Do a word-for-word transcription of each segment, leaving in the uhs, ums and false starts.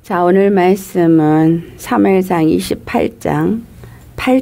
자, 오늘 말씀은 사무엘상 이십팔 장 팔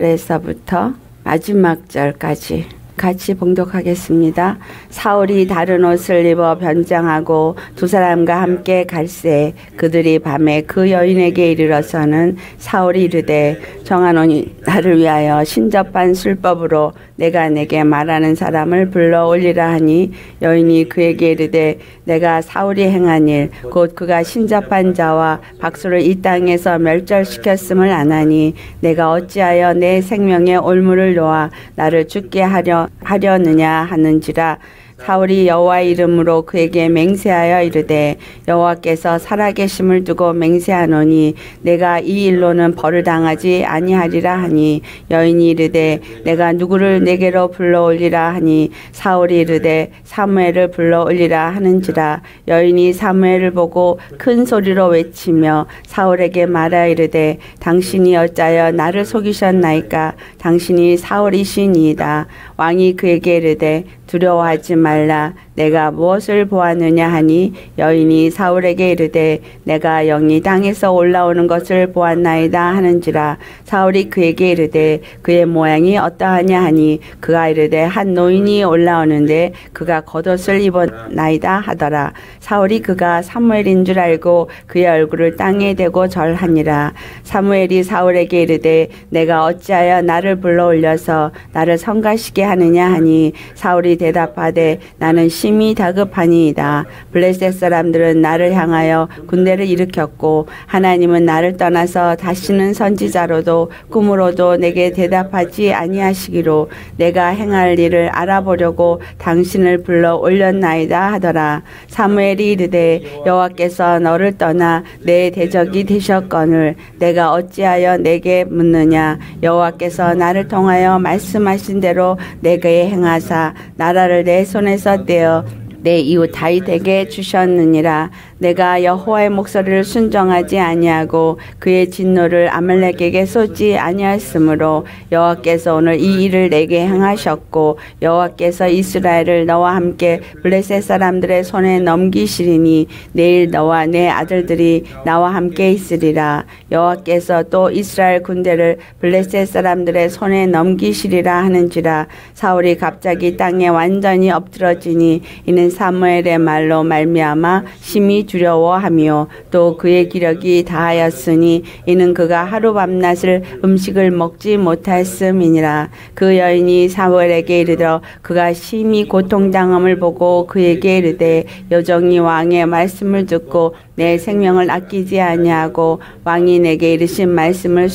절에서부터 마지막 절까지 같이 봉독하겠습니다. 사울이 다른 옷을 입어 변장하고 두 사람과 함께 갈새 그들이 밤에 그 여인에게 이르러서는 사울이 이르되 정하노니 나를 위하여 신접한 술법으로 내가 내게 말하는 사람을 불러 올리라 하니 여인이 그에게 이르되 내가 사울이 행한 일 곧 그가 신접한 자와 박수를 이 땅에서 멸절시켰음을 아나니 내가 어찌하여 내 생명의 올무를 놓아 나를 죽게 하려 하려느냐 하는지라. 사울이 여호와 이름으로 그에게 맹세하여 이르되 여호와께서 살아계심을 두고 맹세하노니 내가 이 일로는 벌을 당하지 아니하리라 하니 여인이 이르되 내가 누구를 내게로 불러올리라 하니 사울이 이르되 사무엘을 불러올리라 하는지라. 여인이 사무엘을 보고 큰 소리로 외치며 사울에게 말하 이르되 당신이 어찌하여 나를 속이셨나이까. 당신이 사울이시니이다. 왕이 그에게 이르되 두려워하지 말라. 내가 무엇을 보았느냐 하니 여인이 사울에게 이르되 내가 영이 땅에서 올라오는 것을 보았나이다 하는지라. 사울이 그에게 이르되 그의 모양이 어떠하냐 하니 그가 이르되 한 노인이 올라오는데 그가 겉옷을 입었나이다 하더라. 사울이 그가 사무엘인 줄 알고 그의 얼굴을 땅에 대고 절하니라. 사무엘이 사울에게 이르되 내가 어찌하여 나를 불러올려서 나를 성가시게 하느냐 하니 사울이 대답하되 나는 심히 다급하니이다. 블레셋 사람들은 나를 향하여 군대를 일으켰고 하나님은 나를 떠나서 다시는 선지자로도 꿈으로도 내게 대답하지 아니하시기로 내가 행할 일을 알아보려고 당신을 불러 올렸나이다 하더라. 사무엘이 이르되 여호와께서 너를 떠나 내 대적이 되셨거늘 내가 어찌하여 내게 묻느냐. 여호와께서 나를 통하여 말씀하신 대로 내게 행하사 나라를 내 손에서 떼어 내 이웃 다윗에게 주셨느니라. 내가 여호와의 목소리를 순종하지 아니하고 그의 진노를 아말렉에게 쏟지 아니하였으므로 여호와께서 오늘 이 일을 내게 행하셨고 여호와께서 이스라엘을 너와 함께 블레셋 사람들의 손에 넘기시리니 내일 너와 내 아들들이 나와 함께 있으리라. 여호와께서 또 이스라엘 군대를 블레셋 사람들의 손에 넘기시리라 하는지라. 사울이 갑자기 땅에 완전히 엎드러지니 이는 사무엘의 말로 말미암아 심히 두려워하며 또 그의 기력이 다하였으니 이는 그가 하루 밤낮을 음식을 먹지 못하였음이니라. 그 여인이 사무엘에게 이르러 그가 심히 고통당함을 보고 그에게 이르되 여종이 왕의 말씀을 듣고 내 생명을 아끼지 아니하고 왕이 내게 이르신 말씀을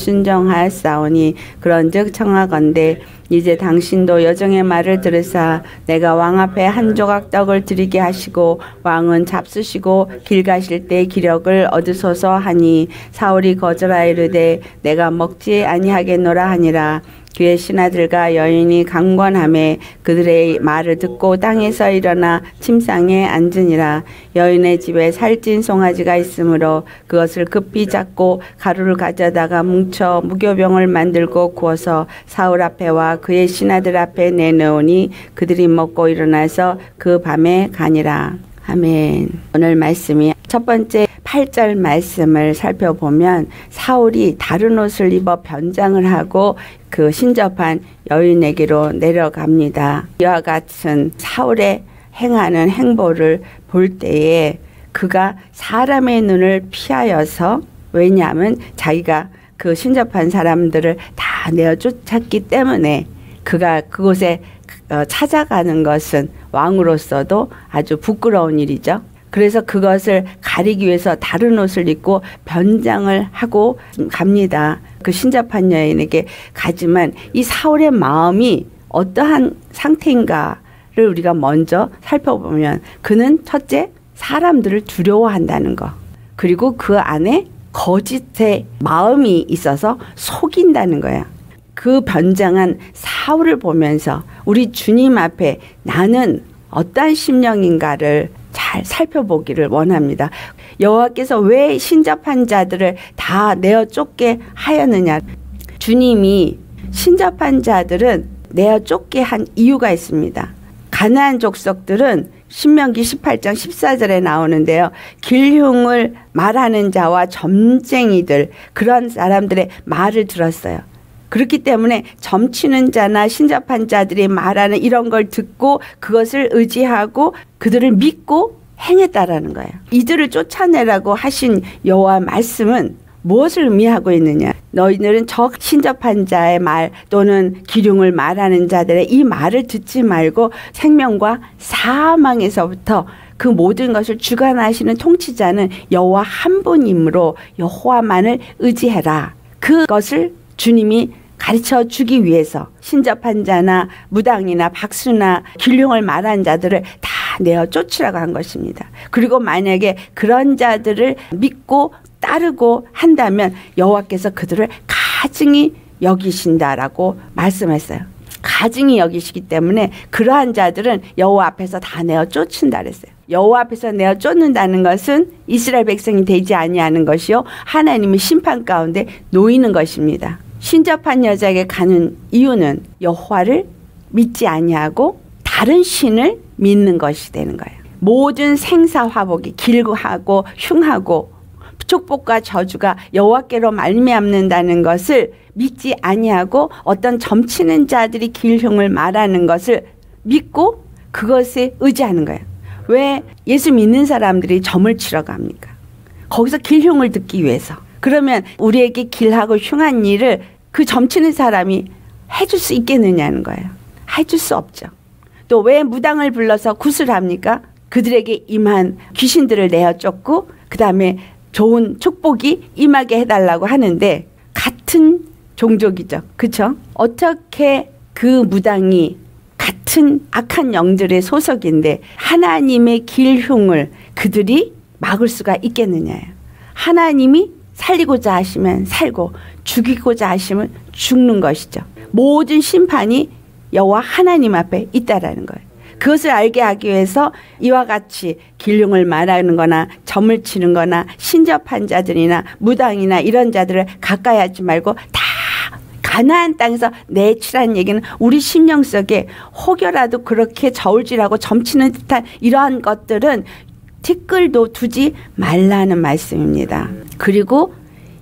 순종하였사오니 그런즉 청하건대 이제 당신도 여종의 말을 들으사 내가 왕 앞에 한 조각 떡을 드리게 하시고 왕은 잡수시고 길 가실 때 기력을 얻으소서 하니 사울이 거절하여 이르되 내가 먹지 아니하겠노라 하니라. 그의 신하들과 여인이 강권하매 그들의 말을 듣고 땅에서 일어나 침상에 앉으니라. 여인의 집에 살찐 송아지가 있으므로 그것을 급히 잡고 가루를 가져다가 뭉쳐 무교병을 만들고 구워서 사울 앞에와 그의 신하들 앞에 내놓으니 그들이 먹고 일어나서 그 밤에 가니라. 아멘. 오늘 말씀이 첫 번째 팔 절 말씀을 살펴보면 사울이 다른 옷을 입어 변장을 하고 그 신접한 여인에게로 내려갑니다. 이와 같은 사울의 행하는 행보를 볼 때에 그가 사람의 눈을 피하여서, 왜냐하면 자기가 그 신접한 사람들을 다 내어 쫓았기 때문에 그가 그곳에 찾아가는 것은 왕으로서도 아주 부끄러운 일이죠. 그래서 그것을 가리기 위해서 다른 옷을 입고 변장을 하고 갑니다. 그 신접한 여인에게 가지만 이 사울의 마음이 어떠한 상태인가를 우리가 먼저 살펴보면 그는 첫째 사람들을 두려워한다는 거, 그리고 그 안에 거짓의 마음이 있어서 속인다는 거야. 그 변장한 사울을 보면서 우리 주님 앞에 나는 어떠한 심령인가를 잘 살펴보기를 원합니다. 여호와께서 왜 신접한 자들을 다 내어 쫓게 하였느냐. 주님이 신접한 자들은 내어 쫓게 한 이유가 있습니다. 가나안 족속들은 신명기 십팔 장 십사 절에 나오는데요. 길흉을 말하는 자와 점쟁이들, 그런 사람들의 말을 들었어요. 그렇기 때문에 점치는 자나 신접한 자들이 말하는 이런 걸 듣고 그것을 의지하고 그들을 믿고 행했다라는 거예요. 이들을 쫓아내라고 하신 여호와 말씀은 무엇을 의미하고 있느냐? 너희들은 저 신접한 자의 말 또는 기륭을 말하는 자들의 이 말을 듣지 말고 생명과 사망에서부터 그 모든 것을 주관하시는 통치자는 여호와 한 분이므로 여호와만을 의지해라. 그것을 주님이 가르쳐 주기 위해서 신접한 자나 무당이나 박수나 길흉을 말한 자들을 다 내어 쫓으라고 한 것입니다. 그리고 만약에 그런 자들을 믿고 따르고 한다면 여호와께서 그들을 가증히 여기신다라고 말씀했어요. 가증히 여기시기 때문에 그러한 자들은 여호와 앞에서 다 내어 쫓는다 그랬어요. 여호와 앞에서 내어 쫓는다는 것은 이스라엘 백성이 되지 아니하는 것이요 하나님의 심판 가운데 놓이는 것입니다. 신접한 여자에게 가는 이유는 여호와를 믿지 아니하고 다른 신을 믿는 것이 되는 거예요. 모든 생사화복이 길고하고 흉하고 축복과 저주가 여호와께로 말미암는다는 것을 믿지 아니하고 어떤 점치는 자들이 길흉을 말하는 것을 믿고 그것에 의지하는 거예요. 왜 예수 믿는 사람들이 점을 치러 갑니까? 거기서 길흉을 듣기 위해서. 그러면 우리에게 길하고 흉한 일을 그 점치는 사람이 해줄 수 있겠느냐는 거예요. 해줄 수 없죠. 또 왜 무당을 불러서 구슬합니까? 그들에게 임한 귀신들을 내어 쫓고 그 다음에 좋은 축복이 임하게 해달라고 하는데 같은 종족이죠. 그렇죠? 어떻게 그 무당이 같은 악한 영들의 소속인데 하나님의 길흉을 그들이 막을 수가 있겠느냐요. 하나님이 살리고자 하시면 살고 죽이고자 하시면 죽는 것이죠. 모든 심판이 여호와 하나님 앞에 있다라는 거예요. 그것을 알게 하기 위해서 이와 같이 길흉을 말하는 거나 점을 치는 거나 신접한 자들이나 무당이나 이런 자들을 가까이 하지 말고 다 가나안 땅에서 내치라는 얘기는 우리 심령 속에 혹여라도 그렇게 저울질하고 점치는 듯한 이러한 것들은 티끌도 두지 말라는 말씀입니다. 그리고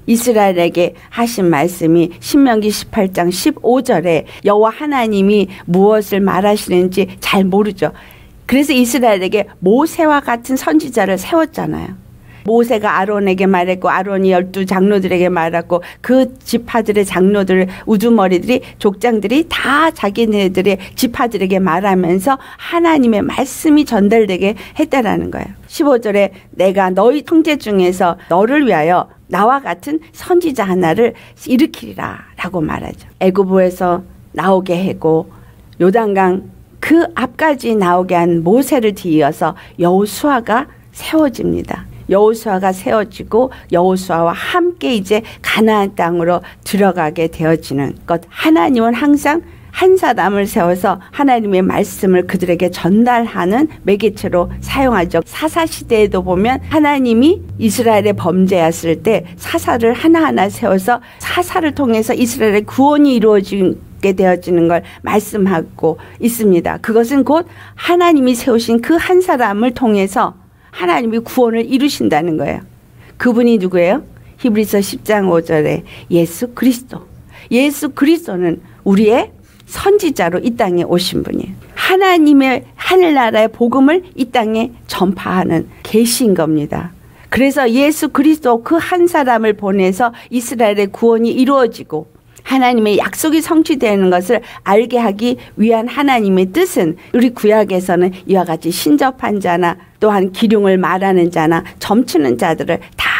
이스라엘에게 하신 말씀이 신명기 십팔 장 십오 절에 여호와 하나님이 무엇을 말하시는지 잘 모르죠. 그래서 이스라엘에게 모세와 같은 선지자를 세웠잖아요. 모세가 아론에게 말했고 아론이 열두 장로들에게 말했고 그 지파들의 장로들 우두머리들이 족장들이 다 자기네들의 지파들에게 말하면서 하나님의 말씀이 전달되게 했다라는 거예요. 십오 절에 내가 너희 형제 중에서 너를 위하여 나와 같은 선지자 하나를 일으키리라 라고 말하죠. 애굽에서 나오게 하고 요단강 그 앞까지 나오게 한 모세를 뒤이어서 여호수아가 세워집니다. 여호수아가 세워지고 여호수아와 함께 이제 가나안 땅으로 들어가게 되어지는 것. 하나님은 항상 한 사람을 세워서 하나님의 말씀을 그들에게 전달하는 매개체로 사용하죠. 사사 시대에도 보면 하나님이 이스라엘의 범죄였을 때 사사를 하나하나 세워서 사사를 통해서 이스라엘의 구원이 이루어지게 되어지는 걸 말씀하고 있습니다. 그것은 곧 하나님이 세우신 그 한 사람을 통해서 하나님이 구원을 이루신다는 거예요. 그분이 누구예요? 히브리서 십 장 오 절에 예수 그리스도. 예수 그리스도는 우리의 선지자로 이 땅에 오신 분이에요. 하나님의 하늘나라의 복음을 이 땅에 전파하는 계시인 겁니다. 그래서 예수 그리스도 그 한 사람을 보내서 이스라엘의 구원이 이루어지고 하나님의 약속이 성취되는 것을 알게 하기 위한 하나님의 뜻은 우리 구약에서는 이와 같이 신접한 자나 또한 기륭을 말하는 자나 점치는 자들을 다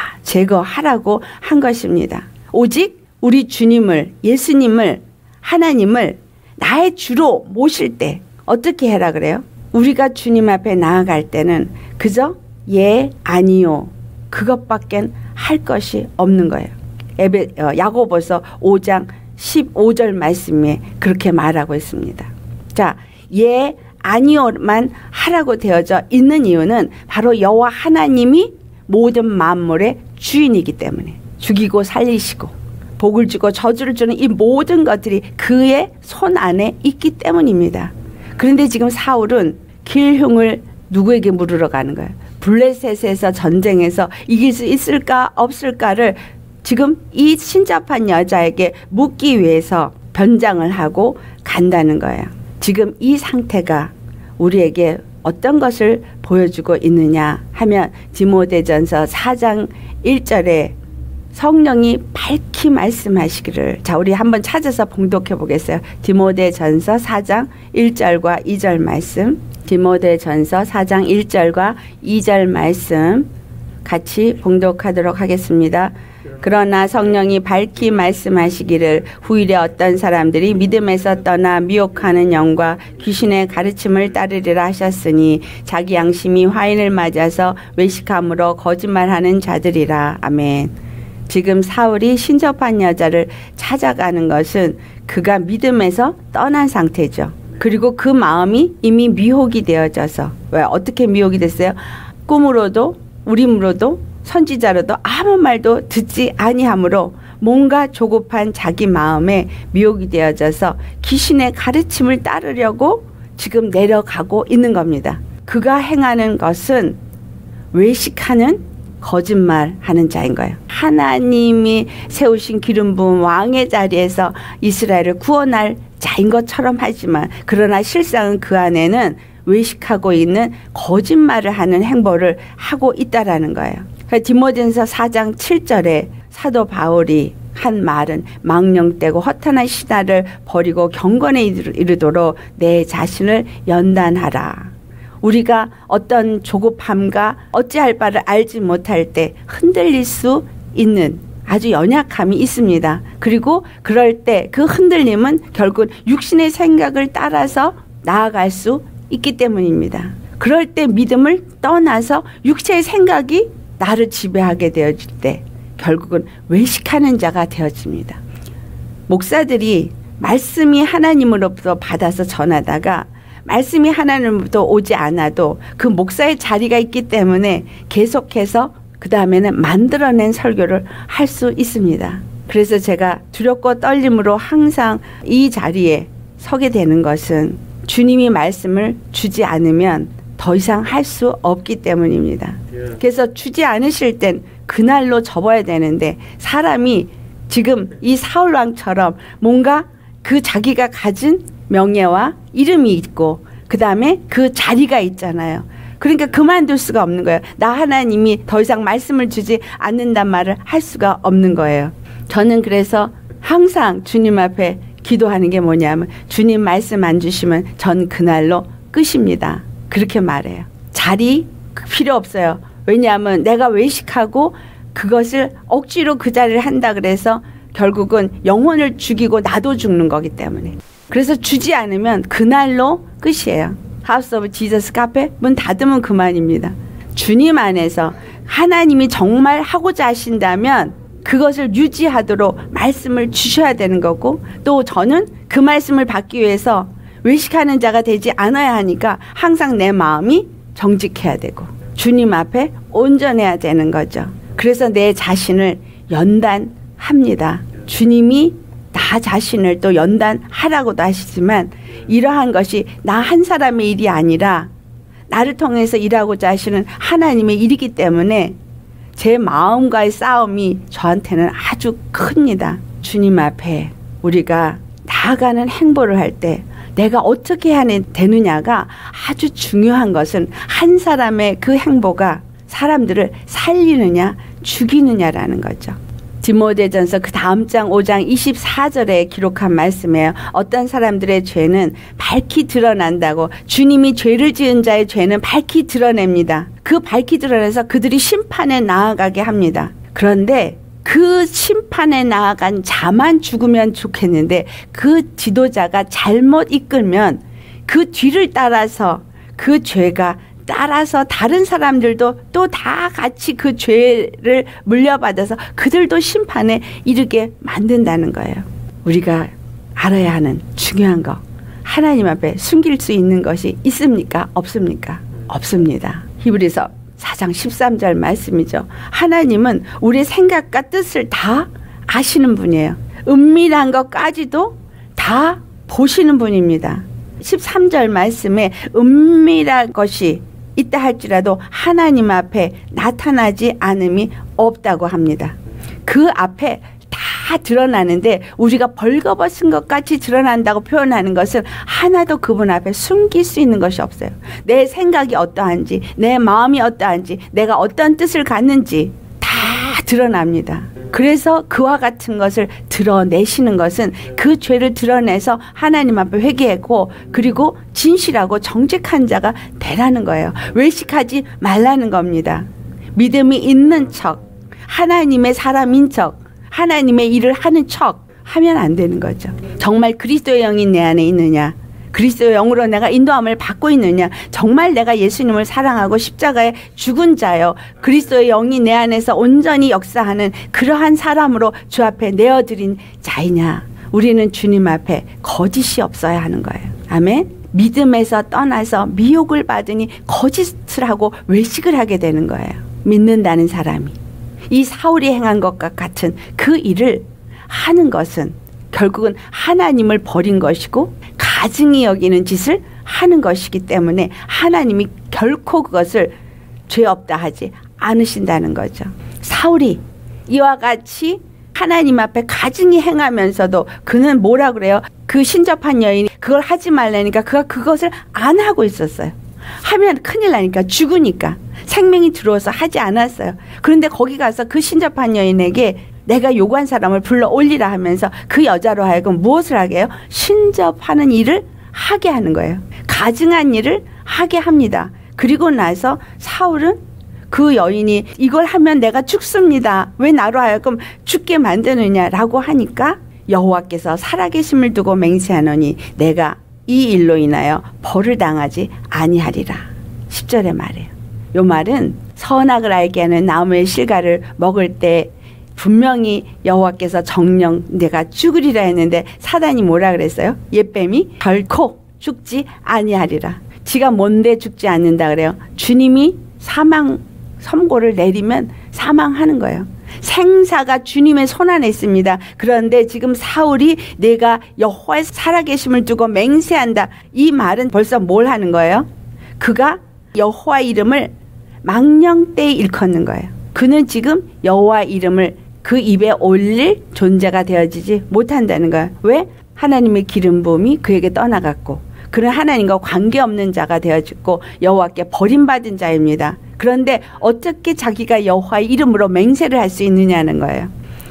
제거하라고 한 것입니다. 오직 우리 주님을 예수님을 하나님을 나의 주로 모실 때 어떻게 해라 그래요? 우리가 주님 앞에 나아갈 때는 그저 예 아니요 그것밖엔 할 것이 없는 거예요. 에베, 어, 야고보서 오 장 십오 절 말씀에 그렇게 말하고 있습니다. 자, 예 아니요만 하라고 되어져 있는 이유는 바로 여호와 하나님이 모든 만물의 주인이기 때문에 죽이고 살리시고 복을 주고 저주를 주는 이 모든 것들이 그의 손 안에 있기 때문입니다. 그런데 지금 사울은 길흉을 누구에게 물으러 가는 거예요? 블레셋에서 전쟁에서 이길 수 있을까 없을까를 지금 이 신잡한 여자에게 묻기 위해서 변장을 하고 간다는 거예요. 지금 이 상태가 우리에게 어떤 것을 보여주고 있느냐 하면 디모데전서 사 장 일 절에 성령이 밝히 말씀하시기를, 자 우리 한번 찾아서 봉독해 보겠어요. 디모데전서 사 장 일 절과 이 절 말씀, 디모데전서 사 장 일 절과 이 절 말씀 같이 봉독하도록 하겠습니다. 그러나 성령이 밝히 말씀하시기를 후일에 어떤 사람들이 믿음에서 떠나 미혹하는 영과 귀신의 가르침을 따르리라 하셨으니 자기 양심이 화인을 맞아서 외식함으로 거짓말하는 자들이라. 아멘. 지금 사울이 신접한 여자를 찾아가는 것은 그가 믿음에서 떠난 상태죠. 그리고 그 마음이 이미 미혹이 되어져서, 왜 어떻게 미혹이 됐어요? 꿈으로도 우림으로도 선지자로도 아무 말도 듣지 아니하므로 뭔가 조급한 자기 마음에 미혹이 되어져서 귀신의 가르침을 따르려고 지금 내려가고 있는 겁니다. 그가 행하는 것은 외식하는 거짓말하는 자인 거예요. 하나님이 세우신 기름 부은 왕의 자리에서 이스라엘을 구원할 자인 것처럼 하지만 그러나 실상은 그 안에는 외식하고 있는 거짓말을 하는 행보를 하고 있다라는 거예요. 디모데전서 사 장 칠 절에 사도 바울이 한 말은 망령되고 허탄한 신화를 버리고 경건에 이르도록 내 자신을 연단하라. 우리가 어떤 조급함과 어찌할 바를 알지 못할 때 흔들릴 수 있는 아주 연약함이 있습니다. 그리고 그럴 때 그 흔들림은 결국 육신의 생각을 따라서 나아갈 수 있기 때문입니다. 그럴 때 믿음을 떠나서 육체의 생각이 나를 지배하게 되어질 때 결국은 외식하는 자가 되어집니다. 목사들이 말씀이 하나님으로부터 받아서 전하다가 말씀이 하나님으로부터 오지 않아도 그 목사의 자리가 있기 때문에 계속해서 그 다음에는 만들어낸 설교를 할 수 있습니다. 그래서 제가 두렵고 떨림으로 항상 이 자리에 서게 되는 것은 주님이 말씀을 주지 않으면 더 이상 할 수 없기 때문입니다. 그래서 주지 않으실 땐 그날로 접어야 되는데 사람이 지금 이 사울왕처럼 뭔가 그 자기가 가진 명예와 이름이 있고 그 다음에 그 자리가 있잖아요. 그러니까 그만둘 수가 없는 거예요. 나 하나님이 더 이상 말씀을 주지 않는단 말을 할 수가 없는 거예요. 저는 그래서 항상 주님 앞에 기도하는 게 뭐냐면 주님 말씀 안 주시면 전 그날로 끝입니다. 그렇게 말해요. 자리 필요 없어요. 왜냐하면 내가 외식하고 그것을 억지로 그 자리를 한다 그래서 결국은 영혼을 죽이고 나도 죽는 거기 때문에. 그래서 주지 않으면 그날로 끝이에요. 하우스 오브 지저스 카페 문 닫으면 그만입니다. 주님 안에서 하나님이 정말 하고자 하신다면 그것을 유지하도록 말씀을 주셔야 되는 거고, 또 저는 그 말씀을 받기 위해서 외식하는 자가 되지 않아야 하니까 항상 내 마음이 정직해야 되고 주님 앞에 온전해야 되는 거죠. 그래서 내 자신을 연단합니다. 주님이 나 자신을 또 연단하라고도 하시지만 이러한 것이 나 한 사람의 일이 아니라 나를 통해서 일하고자 하시는 하나님의 일이기 때문에 제 마음과의 싸움이 저한테는 아주 큽니다. 주님 앞에 우리가 나아가는 행보를 할 때 내가 어떻게 해야 되느냐가 아주 중요한 것은 한 사람의 그 행보가 사람들을 살리느냐 죽이느냐라는 거죠. 디모데전서 그 다음 장 오 장 이십사 절에 기록한 말씀이에요. 어떤 사람들의 죄는 밝히 드러난다고. 주님이 죄를 지은 자의 죄는 밝히 드러냅니다. 그 밝히 드러내서 그들이 심판에 나아가게 합니다. 그런데 그 심판에 나아간 자만 죽으면 좋겠는데 그 지도자가 잘못 이끌면 그 뒤를 따라서 그 죄가 따라서 다른 사람들도 또 다 같이 그 죄를 물려받아서 그들도 심판에 이르게 만든다는 거예요. 우리가 알아야 하는 중요한 거, 하나님 앞에 숨길 수 있는 것이 있습니까? 없습니까? 없습니다. 히브리서 사 장 십삼 절 말씀이죠. 하나님은 우리의 생각과 뜻을 다 아시는 분이에요. 은밀한 것까지도 다 보시는 분입니다. 십삼 절 말씀에 은밀한 것이 있다 할지라도 하나님 앞에 나타나지 않음이 없다고 합니다. 그 앞에 다 드러나는데 우리가 벌거벗은 것 같이 드러난다고 표현하는 것은 하나도 그분 앞에 숨길 수 있는 것이 없어요. 내 생각이 어떠한지, 내 마음이 어떠한지, 내가 어떤 뜻을 갖는지 다 드러납니다. 그래서 그와 같은 것을 드러내시는 것은 그 죄를 드러내서 하나님 앞에 회개하고 그리고 진실하고 정직한 자가 되라는 거예요. 외식하지 말라는 겁니다. 믿음이 있는 척, 하나님의 사람인 척, 하나님의 일을 하는 척 하면 안 되는 거죠. 정말 그리스도의 영이 내 안에 있느냐, 그리스도의 영으로 내가 인도함을 받고 있느냐, 정말 내가 예수님을 사랑하고 십자가에 죽은 자요, 그리스도의 영이 내 안에서 온전히 역사하는 그러한 사람으로 주 앞에 내어드린 자이냐. 우리는 주님 앞에 거짓이 없어야 하는 거예요. 아멘. 믿음에서 떠나서 미혹을 받으니 거짓을 하고 외식을 하게 되는 거예요. 믿는다는 사람이 이 사울이 행한 것과 같은 그 일을 하는 것은 결국은 하나님을 버린 것이고 가증히 여기는 짓을 하는 것이기 때문에 하나님이 결코 그것을 죄 없다 하지 않으신다는 거죠. 사울이 이와 같이 하나님 앞에 가증히 행하면서도 그는 뭐라 그래요? 그 신접한 여인이 그걸 하지 말라니까 그가 그것을 안 하고 있었어요. 하면 큰일 나니까, 죽으니까. 생명이 들어와서 하지 않았어요. 그런데 거기 가서 그 신접한 여인에게 내가 요구한 사람을 불러 올리라 하면서 그 여자로 하여금 무엇을 하게 해요? 신접하는 일을 하게 하는 거예요. 가증한 일을 하게 합니다. 그리고 나서 사울은 그 여인이 이걸 하면 내가 죽습니다, 왜 나로 하여금 죽게 만드느냐라고 하니까 여호와께서 살아계심을 두고 맹세하노니 내가 이 일로 인하여 벌을 당하지 아니하리라. 십 절에 말해요. 요 말은 선악을 알게 하는 나무의 실과를 먹을 때 분명히 여호와께서 정령 내가 죽으리라 했는데 사단이 뭐라 그랬어요? 옛뱀이 결코 죽지 아니하리라. 지가 뭔데 죽지 않는다 그래요? 주님이 사망 선고를 내리면 사망하는 거예요. 생사가 주님의 손 안에 있습니다. 그런데 지금 사울이 내가 여호와의 살아계심을 두고 맹세한다, 이 말은 벌써 뭘 하는 거예요? 그가 여호와 이름을 망령되이 일컫는 거예요. 그는 지금 여호와 이름을 그 입에 올릴 존재가 되어지지 못한다는 거예요. 왜? 하나님의 기름 부음이 그에게 떠나갔고 그는 하나님과 관계없는 자가 되어지고 여호와께 버림받은 자입니다. 그런데 어떻게 자기가 여호와의 이름으로 맹세를 할 수 있느냐는 거예요.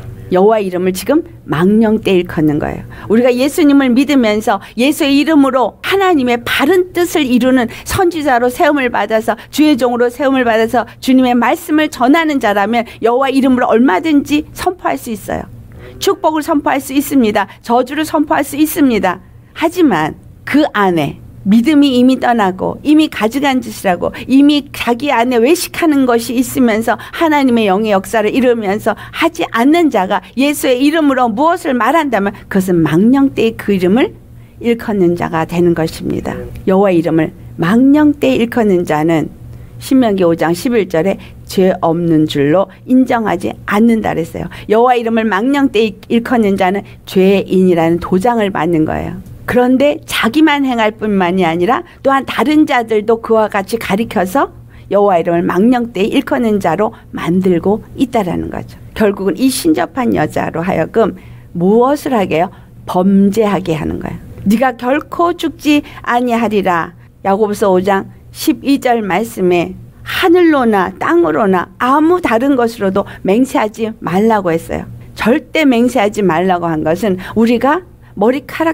여호와 이름을 지금 망령되 일컫는 거예요. 우리가 예수님을 믿으면서 예수의 이름으로 하나님의 바른 뜻을 이루는 선지자로 세움을 받아서 주의 종으로 세움을 받아서 주님의 말씀을 전하는 자라면 여호와 이름으로 얼마든지 선포할 수 있어요. 축복을 선포할 수 있습니다. 저주를 선포할 수 있습니다. 하지만 그 안에 믿음이 이미 떠나고 이미 가증한 짓이라고 이미 자기 안에 외식하는 것이 있으면서 하나님의 영의 역사를 이루면서 하지 않는 자가 예수의 이름으로 무엇을 말한다면 그것은 망령되이 그 이름을 일컫는 자가 되는 것입니다. 여호와 이름을 망령되이 일컫는 자는 신명기 오 장 십일 절에 죄 없는 줄로 인정하지 않는다 그랬어요. 여호와 이름을 망령되이 일컫는 자는 죄인이라는 도장을 받는 거예요. 그런데 자기만 행할 뿐만이 아니라 또한 다른 자들도 그와 같이 가리켜서 여호와 이름을 망령되이 일컫는 자로 만들고 있다라는 거죠. 결국은 이 신접한 여자로 하여금 무엇을 하게 해요? 범죄하게 하는 거예요. 네가 결코 죽지 아니하리라. 야고보서 오 장 십이 절 말씀에 하늘로나 땅으로나 아무 다른 것으로도 맹세하지 말라고 했어요. 절대 맹세하지 말라고 한 것은 우리가 머리카락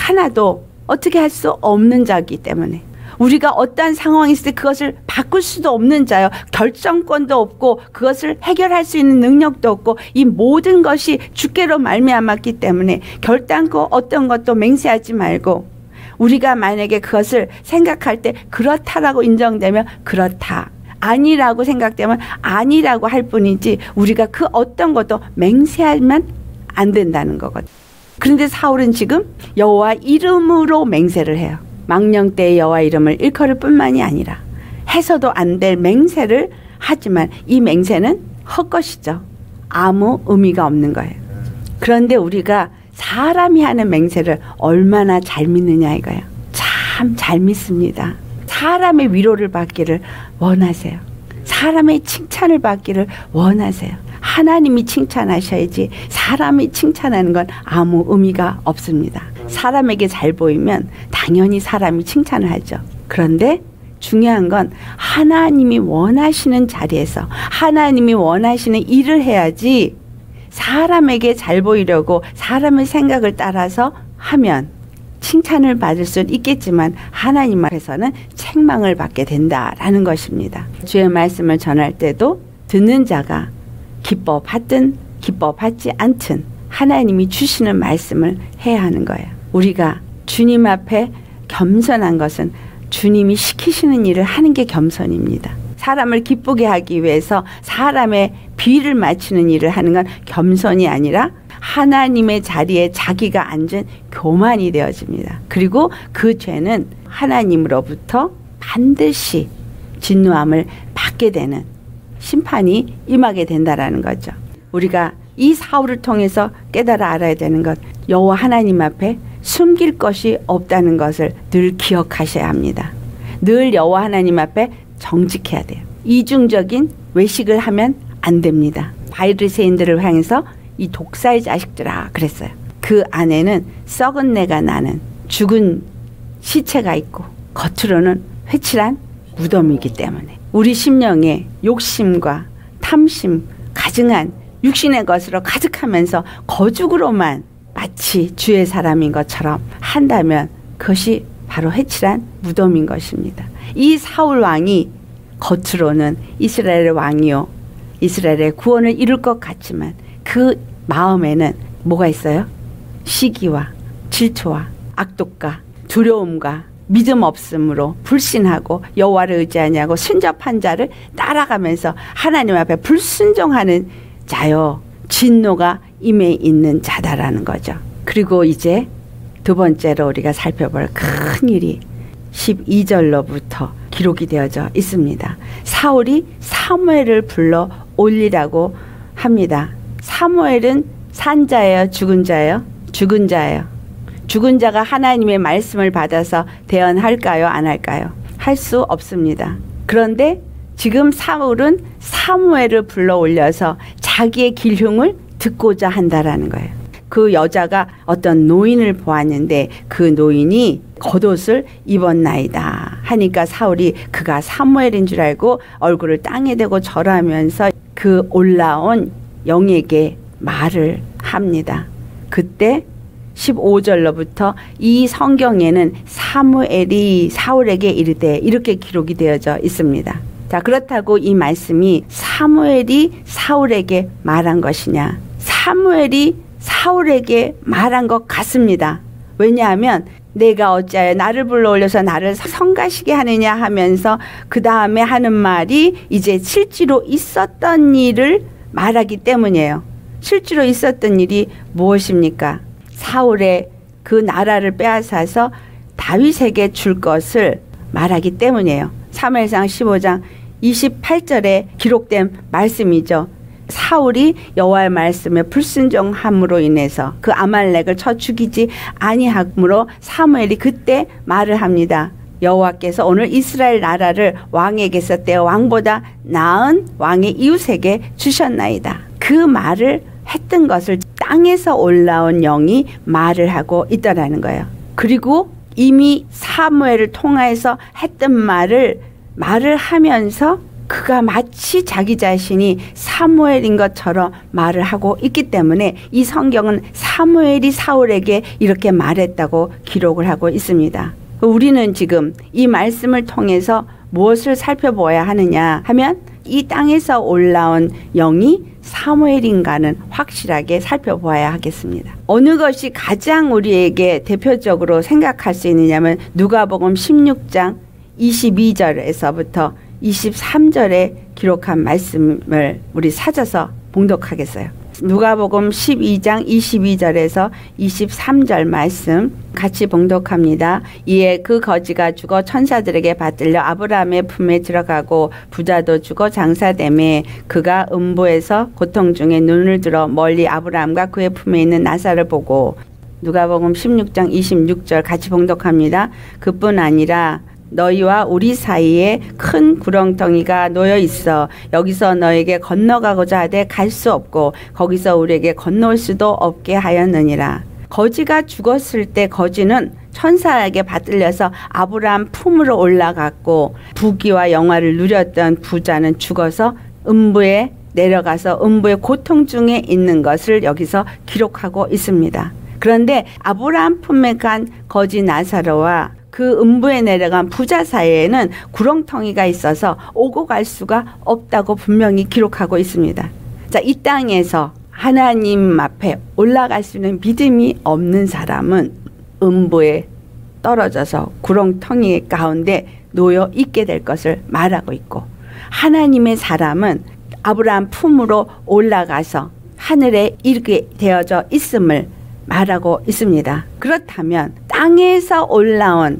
하나도 어떻게 할 수 없는 자이기 때문에, 우리가 어떠한 상황이 있을 때 그것을 바꿀 수도 없는 자요. 결정권도 없고 그것을 해결할 수 있는 능력도 없고 이 모든 것이 주께로 말미암았기 때문에 결단코 어떤 것도 맹세하지 말고, 우리가 만약에 그것을 생각할 때 그렇다라고 인정되면 그렇다, 아니라고 생각되면 아니라고 할 뿐이지 우리가 그 어떤 것도 맹세하면 안 된다는 거거든요. 그런데 사울은 지금 여호와 이름으로 맹세를 해요. 망령되이 여호와 이름을 일컬을 뿐만이 아니라 해서도 안 될 맹세를 하지만 이 맹세는 헛것이죠. 아무 의미가 없는 거예요. 그런데 우리가 사람이 하는 맹세를 얼마나 잘 믿느냐 이거예요. 잘 참 잘 믿습니다. 사람의 위로를 받기를 원하세요. 사람의 칭찬을 받기를 원하세요. 하나님이 칭찬하셔야지 사람이 칭찬하는 건 아무 의미가 없습니다. 사람에게 잘 보이면 당연히 사람이 칭찬을 하죠. 그런데 중요한 건 하나님이 원하시는 자리에서 하나님이 원하시는 일을 해야지 사람에게 잘 보이려고 사람의 생각을 따라서 하면 칭찬을 받을 수는 있겠지만 하나님 앞에서는 책망을 받게 된다라는 것입니다. 주의 말씀을 전할 때도 듣는 자가 기뻐 받든 기뻐 받지 않든 하나님이 주시는 말씀을 해야 하는 거예요. 우리가 주님 앞에 겸손한 것은 주님이 시키시는 일을 하는 게 겸손입니다. 사람을 기쁘게 하기 위해서 사람의 비를 맞추는 일을 하는 건 겸손이 아니라 하나님의 자리에 자기가 앉은 교만이 되어집니다. 그리고 그 죄는 하나님으로부터 반드시 진노함을 받게 되는 심판이 임하게 된다라는 거죠. 우리가 이 사울을 통해서 깨달아 알아야 되는 것, 여호와 하나님 앞에 숨길 것이 없다는 것을 늘 기억하셔야 합니다. 늘 여호와 하나님 앞에 정직해야 돼요. 이중적인 외식을 하면 안 됩니다. 바리새인들을 향해서 이 독사의 자식들아 그랬어요. 그 안에는 썩은 내가 나는 죽은 시체가 있고 겉으로는 회칠한 무덤이기 때문에 우리 심령에 욕심과 탐심 가증한 육신의 것으로 가득하면서 거죽으로만 마치 주의 사람인 것처럼 한다면 그것이 바로 회칠한 무덤인 것입니다. 이 사울 왕이 겉으로는 이스라엘의 왕이요 이스라엘의 구원을 이룰 것 같지만 그 마음에는 뭐가 있어요? 시기와 질투와 악독과 두려움과 믿음 없음으로 불신하고 여호와를 의지하냐고 순접한 자를 따라가면서 하나님 앞에 불순종하는 자요 진노가 임해 있는 자다라는 거죠. 그리고 이제 두 번째로 우리가 살펴볼 큰 일이 십이 절로부터 기록이 되어져 있습니다. 사울이 사무엘을 불러 올리라고 합니다. 사무엘은 산 자예요? 죽은 자예요? 죽은 자예요. 죽은 자가 하나님의 말씀을 받아서 대언할까요? 안 할까요? 할 수 없습니다. 그런데 지금 사울은 사무엘을 불러 올려서 자기의 길흉을 듣고자 한다라는 거예요. 그 여자가 어떤 노인을 보았는데 그 노인이 겉옷을 입었나이다 하니까 사울이 그가 사무엘인 줄 알고 얼굴을 땅에 대고 절하면서 그 올라온 영에게 말을 합니다. 그때 십오 절로부터 이 성경에는 사무엘이 사울에게 이르되 이렇게 기록이 되어져 있습니다. 자, 그렇다고 이 말씀이 사무엘이 사울에게 말한 것이냐? 사무엘이 사울에게 말한 것 같습니다. 왜냐하면 내가 어찌하여 나를 불러 올려서 나를 성가시게 하느냐 하면서 그 다음에 하는 말이 이제 실제로 있었던 일을 말하기 때문이에요. 실제로 있었던 일이 무엇입니까? 사울의 그 나라를 빼앗아서 다윗에게 줄 것을 말하기 때문이에요. 사무엘상 십오 장 이십팔 절에 기록된 말씀이죠. 사울이 여호와의 말씀에 불순종함으로 인해서 그 아말렉을 쳐 죽이지 아니함으로 사무엘이 그때 말을 합니다. 여호와께서 오늘 이스라엘 나라를 왕에게서 떼어 왕보다 나은 왕의 이웃에게 주셨나이다. 그 말을 했던 것을 땅에서 올라온 영이 말을 하고 있다라는 거예요. 그리고 이미 사무엘을 통하여서 했던 말을 말을 하면서 그가 마치 자기 자신이 사무엘인 것처럼 말을 하고 있기 때문에 이 성경은 사무엘이 사울에게 이렇게 말했다고 기록을 하고 있습니다. 우리는 지금 이 말씀을 통해서 무엇을 살펴보아야 하느냐 하면 이 땅에서 올라온 영이 사무엘인가는 확실하게 살펴보아야 하겠습니다. 어느 것이 가장 우리에게 대표적으로 생각할 수 있느냐면 누가복음 십육 장 이십이 절에서부터 이십삼 절에 기록한 말씀을 우리 찾아서 봉독하겠어요. 누가복음 십이 장 이십이 절에서 이십삼 절 말씀 같이 봉독합니다. 이에 그 거지가 죽어 천사들에게 받들려 아브라함의 품에 들어가고 부자도 죽어 장사되매 그가 음부에서 고통 중에 눈을 들어 멀리 아브라함과 그의 품에 있는 나사를 보고 누가복음 십육 장 이십육 절 같이 봉독합니다. 그뿐 아니라 너희와 우리 사이에 큰 구렁텅이가 놓여 있어 여기서 너에게 건너가고자 하되 갈 수 없고 거기서 우리에게 건너올 수도 없게 하였느니라. 거지가 죽었을 때 거지는 천사에게 받들려서 아브라함 품으로 올라갔고 부귀와 영화를 누렸던 부자는 죽어서 음부에 내려가서 음부의 고통 중에 있는 것을 여기서 기록하고 있습니다. 그런데 아브라함 품에 간 거지 나사로와 그 음부에 내려간 부자 사이에는 구렁텅이가 있어서 오고 갈 수가 없다고 분명히 기록하고 있습니다. 자, 이 땅에서 하나님 앞에 올라갈 수 있는 믿음이 없는 사람은 음부에 떨어져서 구렁텅이 가운데 놓여 있게 될 것을 말하고 있고, 하나님의 사람은 아브라함 품으로 올라가서 하늘에 이르게 되어져 있음을 말하고 있습니다. 그렇다면 땅에서 올라온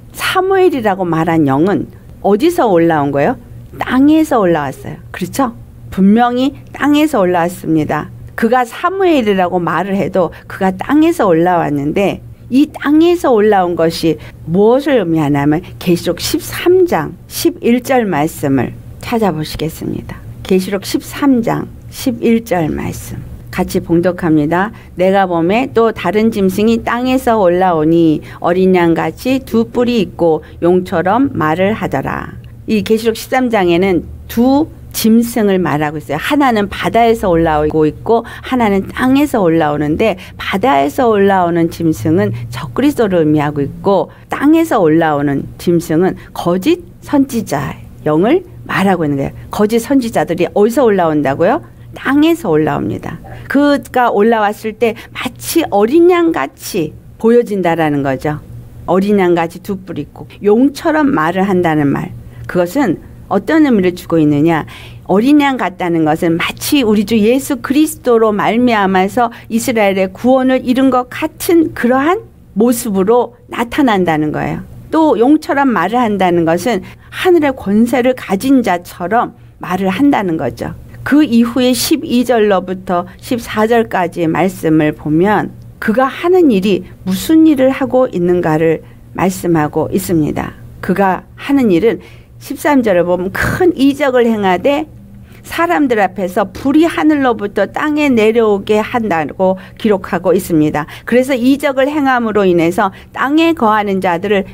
사무엘이라고 말한 영은 어디서 올라온 거예요? 땅에서 올라왔어요. 그렇죠? 분명히 땅에서 올라왔습니다. 그가 사무엘이라고 말을 해도 그가 땅에서 올라왔는데, 이 땅에서 올라온 것이 무엇을 의미하냐면 계시록 십삼 장 십일 절 말씀을 찾아보시겠습니다. 계시록 십삼 장 십일 절 말씀 같이 봉독합니다. 내가 보매 또 다른 짐승이 땅에서 올라오니 어린 양같이 두 뿔이 있고 용처럼 말을 하더라. 이 계시록 십삼 장에는 두 짐승을 말하고 있어요. 하나는 바다에서 올라오고 있고 하나는 땅에서 올라오는데, 바다에서 올라오는 짐승은 적그리스도를 의미하고 있고 땅에서 올라오는 짐승은 거짓 선지자 영을 말하고 있는 거예요. 거짓 선지자들이 어디서 올라온다고요? 땅에서 올라옵니다. 그가 올라왔을 때 마치 어린 양같이 보여진다라는 거죠. 어린 양같이 두 뿔 있고 용처럼 말을 한다는 말, 그것은 어떤 의미를 주고 있느냐? 어린 양 같다는 것은 마치 우리 주 예수 그리스도로 말미암아서 이스라엘의 구원을 이룬 것 같은 그러한 모습으로 나타난다는 거예요. 또 용처럼 말을 한다는 것은 하늘의 권세를 가진 자처럼 말을 한다는 거죠. 그 이후에 십이 절로부터 십사 절까지의 말씀을 보면 그가 하는 일이 무슨 일을 하고 있는가를 말씀하고 있습니다. 그가 하는 일은 십삼 절을 보면 큰 이적을 행하되 사람들 앞에서 불이 하늘로부터 땅에 내려오게 한다고 기록하고 있습니다. 그래서 이적을 행함으로 인해서 땅에 거하는 자들을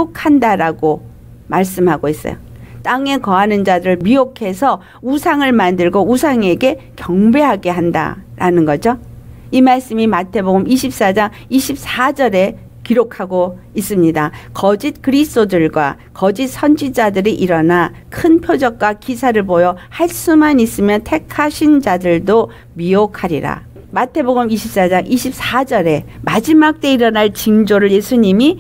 미혹한다라고 말씀하고 있어요. 땅에 거하는 자들을 미혹해서 우상을 만들고 우상에게 경배하게 한다라는 거죠. 이 말씀이 마태복음 이십사 장 이십사 절에 기록하고 있습니다. 거짓 그리스도들과 거짓 선지자들이 일어나 큰 표적과 기사를 보여 할 수만 있으면 택하신 자들도 미혹하리라. 마태복음 이십사 장 이십사 절에 마지막 때 일어날 징조를 예수님이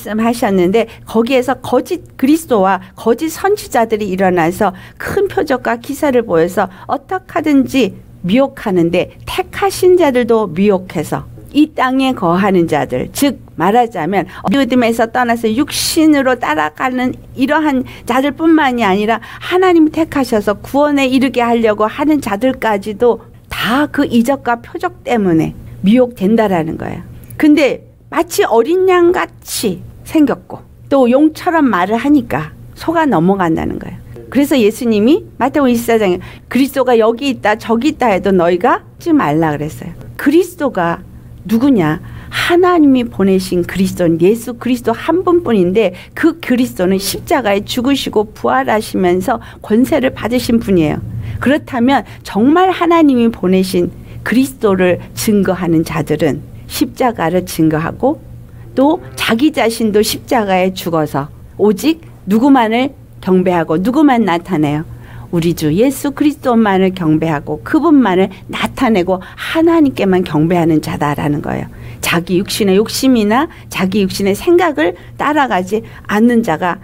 말씀하셨는데, 거기에서 거짓 그리스도와 거짓 선지자들이 일어나서 큰 표적과 기사를 보여서 어떻게 하든지 미혹하는데, 택하신 자들도 미혹해서 이 땅에 거하는 자들, 즉 말하자면 믿음에서 떠나서 육신으로 따라가는 이러한 자들뿐만이 아니라 하나님이 택하셔서 구원에 이르게 하려고 하는 자들까지도 다 그 이적과 표적 때문에 미혹된다라는 거예요. 근데 마치 어린 양같이 생겼고 또 용처럼 말을 하니까 속아 넘어간다는 거예요. 그래서 예수님이 마태복음 이십사 장에 그리스도가 여기 있다 저기 있다 해도 너희가 하지 말라 그랬어요. 그리스도가 누구냐? 하나님이 보내신 그리스도는 예수 그리스도 한 분뿐인데, 그 그리스도는 십자가에 죽으시고 부활하시면서 권세를 받으신 분이에요. 그렇다면 정말 하나님이 보내신 그리스도를 증거하는 자들은 십자가를 증거하고 또 자기 자신도 십자가에 죽어서 오직 누구만을 경배하고 누구만 나타내요? 우리 주 예수 그리스도만을 경배하고 그분만을 나타내고 하나님께만 경배하는 자다라는 거예요. 자기 육신의 욕심이나 자기 육신의 생각을 따라가지 않는 자가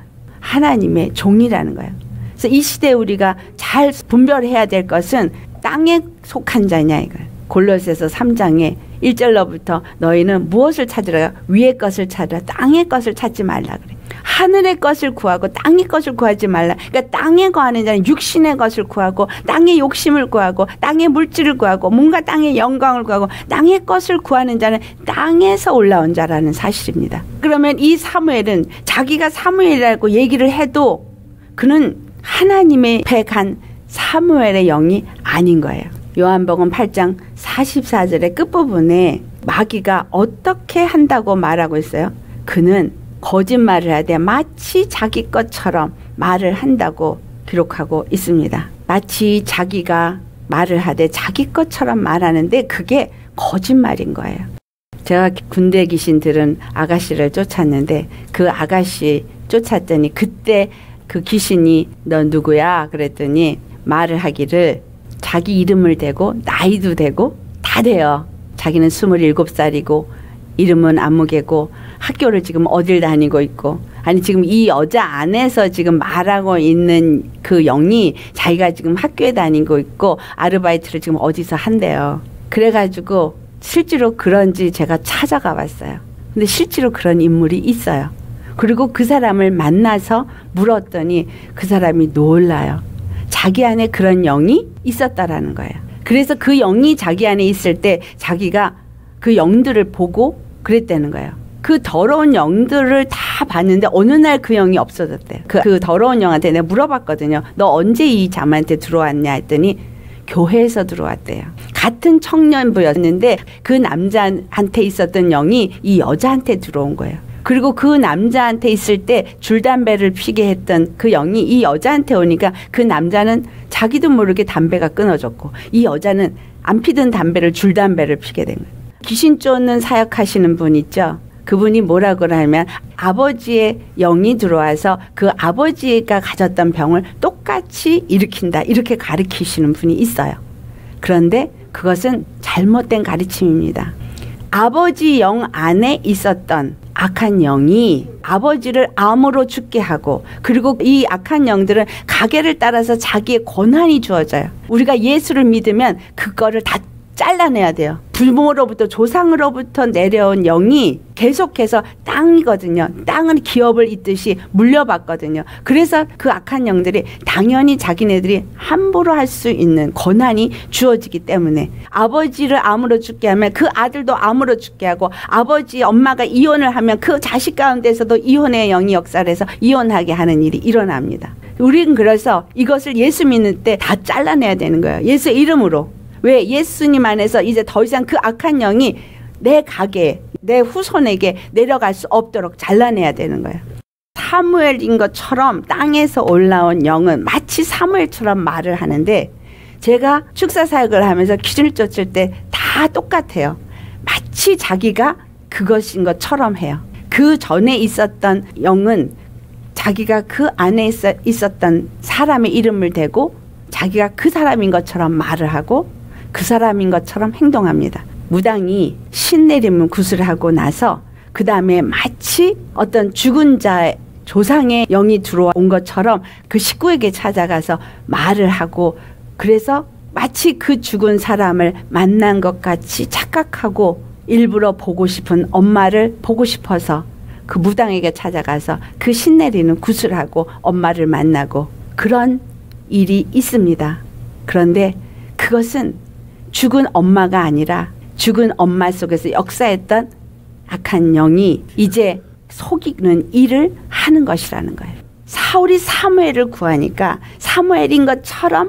하나님의 종이라는 거예요. 그래서 이 시대에 우리가 잘 분별해야 될 것은 땅에 속한 자냐 이거예요. 골로새서 삼 장에 일 절로부터 너희는 무엇을 찾으라? 위의 것을 찾으라. 땅의 것을 찾지 말라 그래. 하늘의 것을 구하고 땅의 것을 구하지 말라. 그러니까 땅에 거하는 자는 육신의 것을 구하고 땅의 욕심을 구하고 땅의 물질을 구하고 뭔가 땅의 영광을 구하고 땅의 것을 구하는 자는 땅에서 올라온 자라는 사실입니다. 그러면 이 사무엘은 자기가 사무엘이라고 얘기를 해도 그는 하나님의 앞에 간 사무엘의 영이 아닌 거예요. 요한복음 팔 장 사십사 절의 끝부분에 마귀가 어떻게 한다고 말하고 있어요? 그는 거짓말을 하되 마치 자기 것처럼 말을 한다고 기록하고 있습니다. 마치 자기가 말을 하되 자기 것처럼 말하는데 그게 거짓말인 거예요. 제가 군대 귀신 들은 아가씨를 쫓았는데 그 아가씨 쫓았더니 그때 그 귀신이 너 누구야? 그랬더니 말을 하기를 자기 이름을 대고 나이도 대고 다 돼요. 자기는 스물일곱 살이고 이름은 아무개고 학교를 지금 어딜 다니고 있고 아니 지금 이 여자 안에서 지금 말하고 있는 그 영이 자기가 지금 학교에 다니고 있고 아르바이트를 지금 어디서 한대요. 그래가지고 실제로 그런지 제가 찾아가 봤어요. 근데 실제로 그런 인물이 있어요. 그리고 그 사람을 만나서 물었더니 그 사람이 놀라요. 자기 안에 그런 영이 있었다라는 거예요. 그래서 그 영이 자기 안에 있을 때 자기가 그 영들을 보고 그랬다는 거예요. 그 더러운 영들을 다 봤는데 어느 날 그 영이 없어졌대요. 그, 그 더러운 영한테 내가 물어봤거든요. 너 언제 이 잠한테 들어왔냐 했더니 교회에서 들어왔대요. 같은 청년부였는데 그 남자한테 있었던 영이 이 여자한테 들어온 거예요. 그리고 그 남자한테 있을 때 줄담배를 피게 했던 그 영이 이 여자한테 오니까 그 남자는 자기도 모르게 담배가 끊어졌고 이 여자는 안 피던 담배를 줄담배를 피게 된 거예요. 귀신 쫓는 사역하시는 분 있죠. 그분이 뭐라고 하면 아버지의 영이 들어와서 그 아버지가 가졌던 병을 똑같이 일으킨다 이렇게 가르치시는 분이 있어요. 그런데 그것은 잘못된 가르침입니다. 아버지 영 안에 있었던 악한 영이 아버지를 암으로 죽게 하고 그리고 이 악한 영들은 가계를 따라서 자기의 권한이 주어져요. 우리가 예수를 믿으면 그거를 다 잘라내야 돼요. 부모로부터 조상으로부터 내려온 영이 계속해서 땅이거든요. 땅은 기업을 잇듯이 물려받거든요. 그래서 그 악한 영들이 당연히 자기네들이 함부로 할 수 있는 권한이 주어지기 때문에 아버지를 암으로 죽게 하면 그 아들도 암으로 죽게 하고 아버지 엄마가 이혼을 하면 그 자식 가운데서도 이혼의 영이 역사를 해서 이혼하게 하는 일이 일어납니다. 우리는 그래서 이것을 예수 믿는 때 다 잘라내야 되는 거예요. 예수의 이름으로. 왜? 예수님 안에서 이제 더 이상 그 악한 영이 내 가게, 내 후손에게 내려갈 수 없도록 잘라내야 되는 거예요. 사무엘인 것처럼 땅에서 올라온 영은 마치 사무엘처럼 말을 하는데 제가 축사 사역을 하면서 귀신을 쫓을 때 다 똑같아요. 마치 자기가 그것인 것처럼 해요. 그 전에 있었던 영은 자기가 그 안에 있었던 사람의 이름을 대고 자기가 그 사람인 것처럼 말을 하고 그 사람인 것처럼 행동합니다. 무당이 신내림을 구슬하고 나서 그 다음에 마치 어떤 죽은 자의 조상의 영이 들어온 것처럼 그 식구에게 찾아가서 말을 하고 그래서 마치 그 죽은 사람을 만난 것 같이 착각하고 일부러 보고 싶은 엄마를 보고 싶어서 그 무당에게 찾아가서 그 신내리는 구슬하고 엄마를 만나고 그런 일이 있습니다. 그런데 그것은 죽은 엄마가 아니라 죽은 엄마 속에서 역사했던 악한 영이 이제 속이는 일을 하는 것이라는 거예요. 사울이 사무엘을 구하니까 사무엘인 것처럼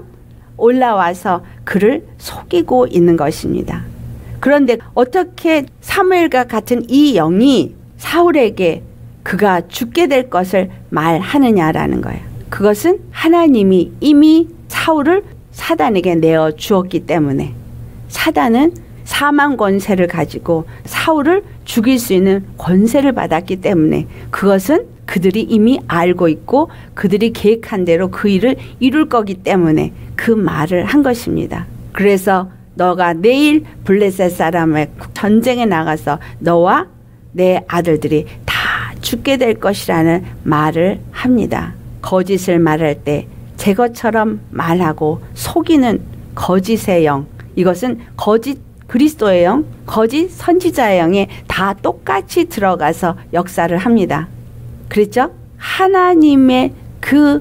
올라와서 그를 속이고 있는 것입니다. 그런데 어떻게 사무엘과 같은 이 영이 사울에게 그가 죽게 될 것을 말하느냐라는 거예요. 그것은 하나님이 이미 사울을 사단에게 내어 주었기 때문에 사단은 사망 권세를 가지고 사울을 죽일 수 있는 권세를 받았기 때문에 그것은 그들이 이미 알고 있고 그들이 계획한 대로 그 일을 이룰 거기 때문에 그 말을 한 것입니다. 그래서 너가 내일 블레셋 사람의 전쟁에 나가서 너와 내 아들들이 다 죽게 될 것이라는 말을 합니다. 거짓을 말할 때 제 것처럼 말하고 속이는 거짓의 영, 이것은 거짓 그리스도의 영, 거짓 선지자의 영에 다 똑같이 들어가서 역사를 합니다. 그랬죠? 하나님의 그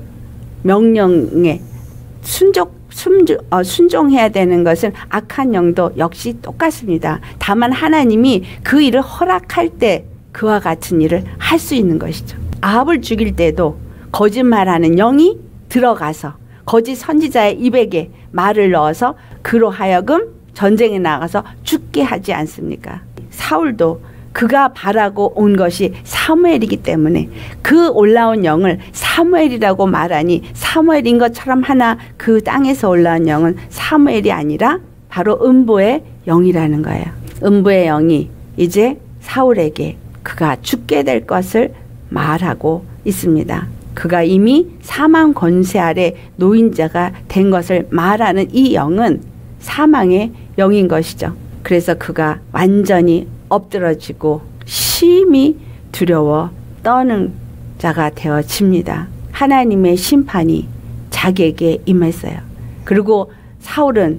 명령에 순종, 순종, 어, 순종해야 되는 것은 악한 영도 역시 똑같습니다. 다만 하나님이 그 일을 허락할 때 그와 같은 일을 할 수 있는 것이죠. 아합을 죽일 때도 거짓말하는 영이 들어가서 거짓 선지자의 입에게 말을 넣어서 그로 하여금 전쟁에 나가서 죽게 하지 않습니까? 사울도 그가 바라고 온 것이 사무엘이기 때문에 그 올라온 영을 사무엘이라고 말하니 사무엘인 것처럼 하나 그 땅에서 올라온 영은 사무엘이 아니라 바로 음부의 영이라는 거예요. 음부의 영이 이제 사울에게 그가 죽게 될 것을 말하고 있습니다. 그가 이미 사망 권세 아래 노인자가 된 것을 말하는 이 영은 사망의 영인 것이죠. 그래서 그가 완전히 엎드러지고 심히 두려워 떠는 자가 되어집니다. 하나님의 심판이 자기에게 임했어요. 그리고 사울은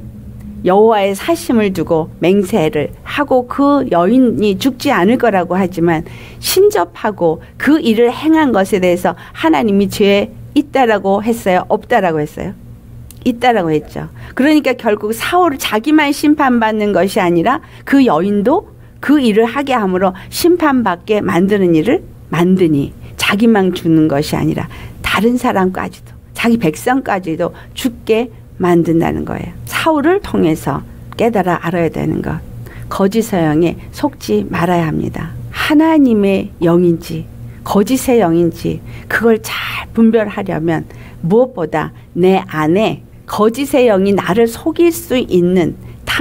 여호와의 사심을 두고 맹세를 하고 그 여인이 죽지 않을 거라고 하지만 신접하고 그 일을 행한 것에 대해서 하나님이 죄에 있다라고 했어요? 없다라고 했어요? 있다라고 했죠. 그러니까 결국 사울을 자기만 심판받는 것이 아니라 그 여인도 그 일을 하게 함으로 심판받게 만드는 일을 만드니 자기만 죽는 것이 아니라 다른 사람까지도 자기 백성까지도 죽게 만든다는 거예요. 사울을 통해서 깨달아 알아야 되는 것. 거짓의 영에 속지 말아야 합니다. 하나님의 영인지 거짓의 영인지 그걸 잘 분별하려면 무엇보다 내 안에 거짓의 영이 나를 속일 수 있는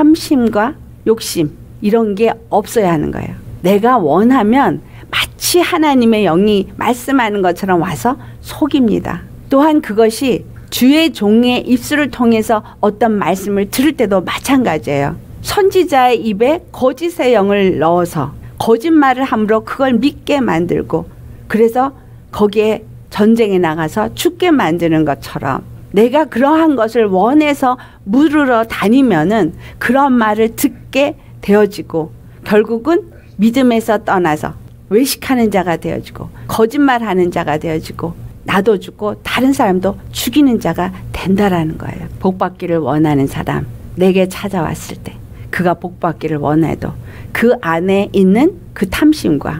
탐심과 욕심 이런 게 없어야 하는 거예요. 내가 원하면 마치 하나님의 영이 말씀하는 것처럼 와서 속입니다. 또한 그것이 주의 종의 입술을 통해서 어떤 말씀을 들을 때도 마찬가지예요. 선지자의 입에 거짓의 영을 넣어서 거짓말을 함으로 그걸 믿게 만들고 그래서 거기에 전쟁에 나가서 죽게 만드는 것처럼 내가 그러한 것을 원해서 물으러 다니면은 그런 말을 듣게 되어지고 결국은 믿음에서 떠나서 외식하는 자가 되어지고 거짓말하는 자가 되어지고 나도 죽고 다른 사람도 죽이는 자가 된다라는 거예요. 복받기를 원하는 사람 내게 찾아왔을 때 그가 복받기를 원해도 그 안에 있는 그 탐심과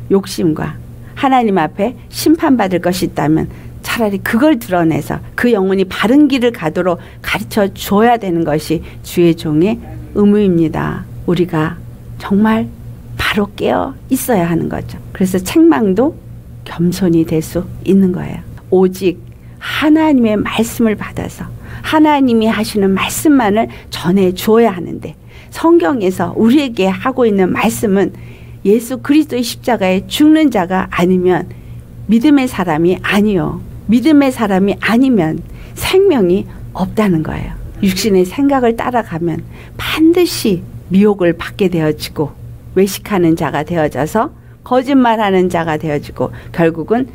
욕심과 하나님 앞에 심판받을 것이 있다면 차라리 그걸 드러내서 그 영혼이 바른 길을 가도록 가르쳐 줘야 되는 것이 주의 종의 의무입니다. 우리가 정말 바로 깨어 있어야 하는 거죠. 그래서 책망도 겸손이 될 수 있는 거예요. 오직 하나님의 말씀을 받아서 하나님이 하시는 말씀만을 전해 주어야 하는데 성경에서 우리에게 하고 있는 말씀은 예수 그리스도의 십자가에 죽는 자가 아니면 믿음의 사람이 아니요. 믿음의 사람이 아니면 생명이 없다는 거예요. 육신의 생각을 따라가면 반드시 미혹을 받게 되어지고 외식하는 자가 되어져서 거짓말하는 자가 되어지고 결국은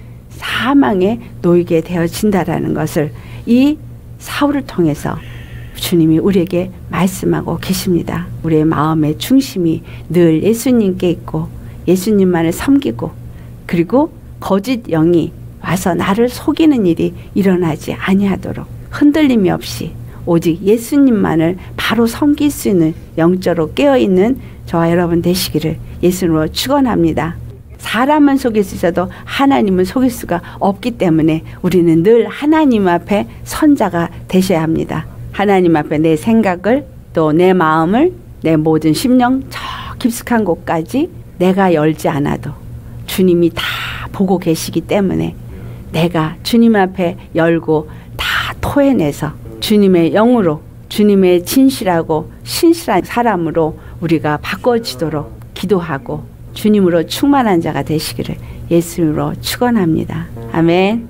사망에 놓이게 되어진다라는 것을 이 사울을 통해서 주님이 우리에게 말씀하고 계십니다. 우리의 마음의 중심이 늘 예수님께 있고 예수님만을 섬기고 그리고 거짓 영이 와서 나를 속이는 일이 일어나지 아니하도록 흔들림이 없이 오직 예수님만을 바로 섬길 수 있는 영적으로 깨어있는 저와 여러분 되시기를 예수님으로 축원합니다. 사람은 속일 수 있어도 하나님은 속일 수가 없기 때문에 우리는 늘 하나님 앞에 선자가 되셔야 합니다. 하나님 앞에 내 생각을 또 내 마음을 내 모든 심령 저 깊숙한 곳까지 내가 열지 않아도 주님이 다 보고 계시기 때문에 내가 주님 앞에 열고 다 토해내서 주님의 영으로 주님의 진실하고 신실한 사람으로 우리가 바꿔지도록 기도하고 주님으로 충만한 자가 되시기를 예수님으로 축원합니다. 아멘.